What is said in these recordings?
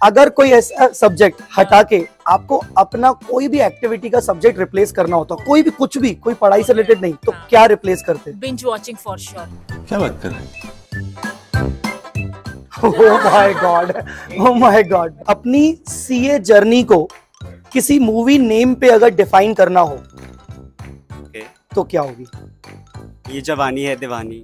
अगर कोई ऐसा सब्जेक्ट हटा के आपको अपना कोई भी एक्टिविटी का सब्जेक्ट रिप्लेस करना होता, कोई भी कुछ भी, कोई पढ़ाई से रिलेटेड नहीं, तो क्या रिप्लेस करते? Binge watching for sure. क्या बात कर रहे हैं? Oh my God, oh my God. अपनी सीए जर्नी को किसी मूवी नेम पे अगर डिफाइन करना हो तो क्या होगी? ये जवानी है दीवानी।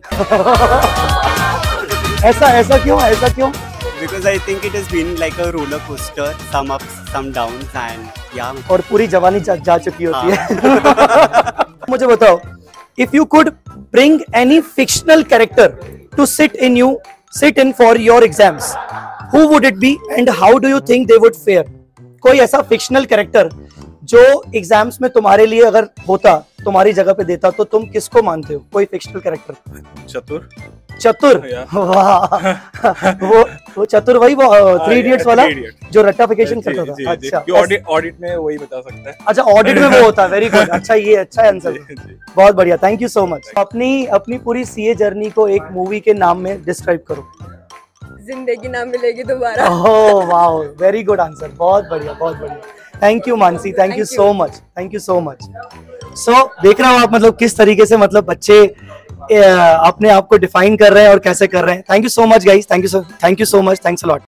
ऐसा क्यों, ऐसा क्यों? Because I think it has been like a roller coaster, some ups, some downs, and yeah. और पूरी जवानी जा चुकी होती है। मुझे बताओ, if you could bring any fictional character to sit in for your exams, who would it be and how do you think they would fare? कोई ऐसा फिक्शनल कैरेक्टर जो एग्जाम्स में तुम्हारे लिए अगर होता, तुम्हारी जगह पे देता, तो तुम किसको मानते हो? कोई फिक्शनल कैरेक्टर? चतुर। चतुर? वाह, वो चतुर वही थ्री इडियट्स वाला जो रट्टाफिकेशन करता था। अच्छा, ऑडिट में वही बता सकता है। अच्छा, ऑडिट में वो होता है। Very good. अच्छा, ये अच्छा आंसर, बहुत बढ़िया, थैंक यू सो मच। अपनी पूरी सीए जर्नी को एक मूवी के नाम में डिस्क्राइब करो। जिंदगी ना मिलेगी दोबारा। Oh wow, very good answer, बहुत बढ़िया, बहुत बढ़िया। Thank you Mansi, thank you so much, thank you so much. So देख रहे हो आप, मतलब किस तरीके से मतलब बच्चे अपने आप को डिफाइन कर रहे हैं और कैसे कर रहे हैं। Thank you so much guys, thank you so much, thanks a lot.